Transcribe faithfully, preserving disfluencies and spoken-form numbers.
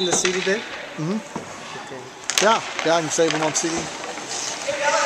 In the C D there? Mm-hmm. Okay. Yeah, yeah, I can save them on C D.